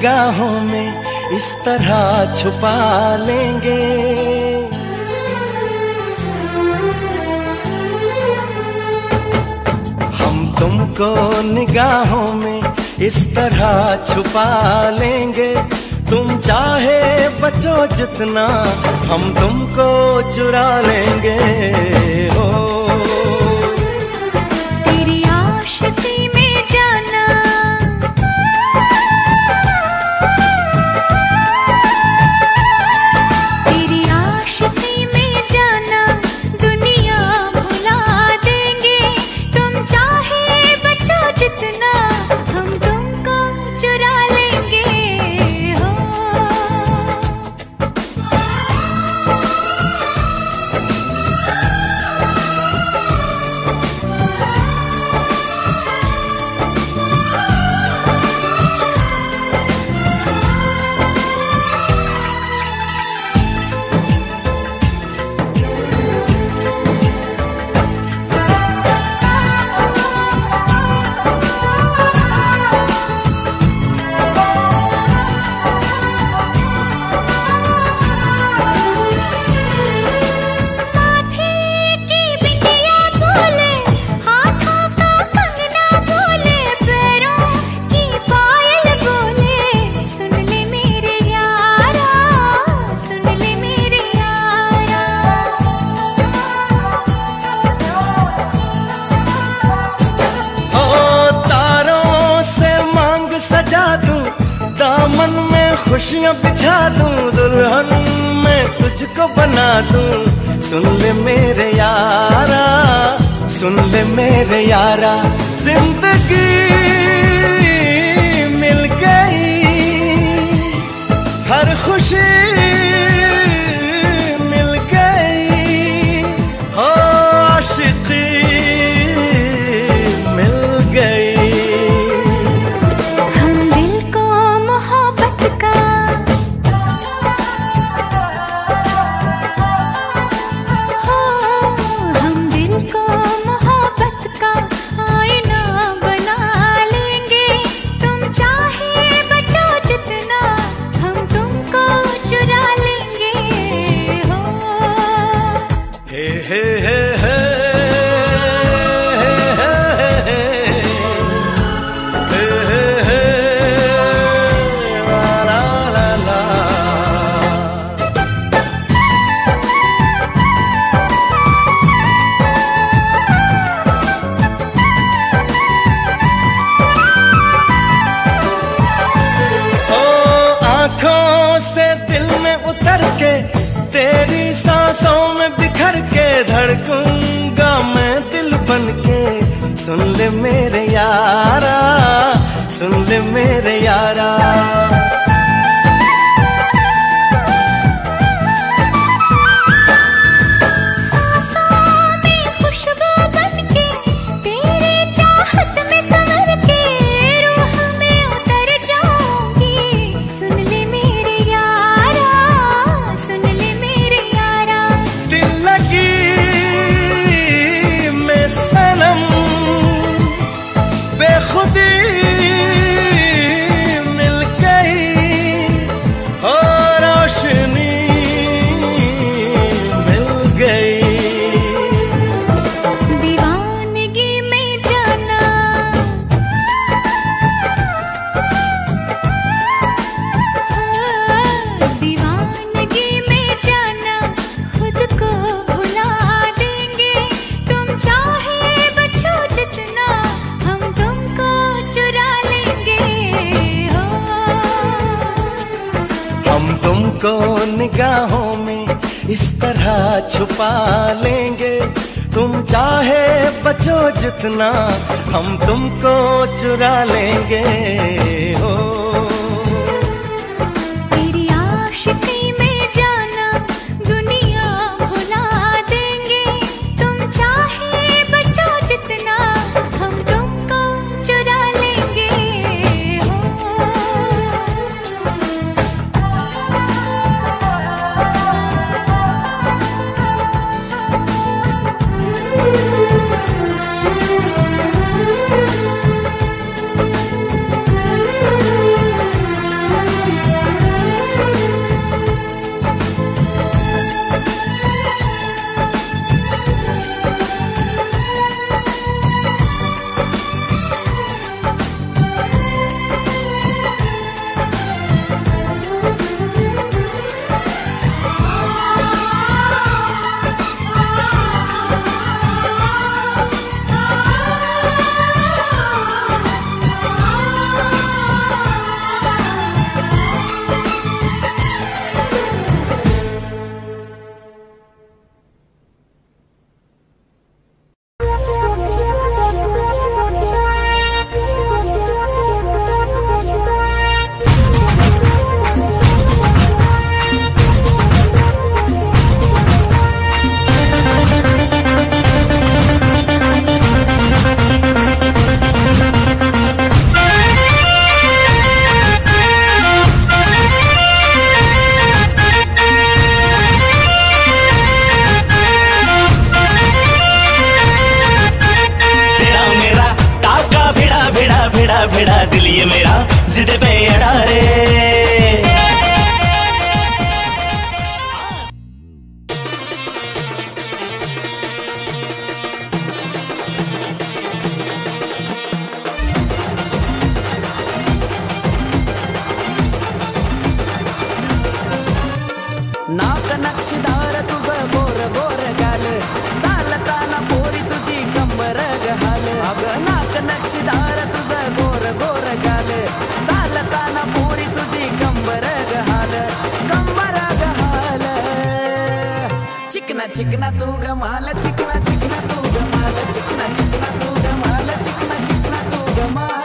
निगाहों में इस तरह छुपा लेंगे। हम तुमको निगाहों में इस तरह छुपा लेंगे। तुम चाहे बचो जितना, हम तुमको चुरा लेंगे। हो तेरी आशिकी में जाना, तेरी आशिकी में जाना, दुनिया भुला देंगे। तुम चाहे बचो जितना, हम तुमको चुरा लेंगे। दामन में खुशियां बिछा दूं, दुल्हन मैं तुझको बना दूं। सुन ले मेरे यारा, सुन ले मेरे यारा, जिंदगी मिल गई, हर खुशी मिल गई। हो आशिकी मिल गई। तेरी सांसों में बिखर के धड़कूंगा मैं दिल बन के। सुन ले मेरे यारा, सुन ले मेरे यारा। तुमको निगाहों में इस तरह छुपा लेंगे। तुम चाहे बचो जितना, हम तुमको चुरा लेंगे। हो तेरी आशिकी में जाना, दुनिया भुला देंगे। तुम चाहे बचो जितना, हम तुमको चुरा लेंगे। हो दिल ये मेरा जिद पे अड़ा रे। नाक नक्षीदार तुझं गोर गोर गाल, चालताना पोरी तुझी कंबर गहाल। अगं नाक नक्षीदार तुझं गोर गोर गाल, चालताना पोरी तुझी कंबर गहाल, कंबर गहाल। चिकना चिकना तू गमाल, चिकना चिकना तू गमाल, चिकना चिकना तू गमाल, चिकना चिकना तू गमाल।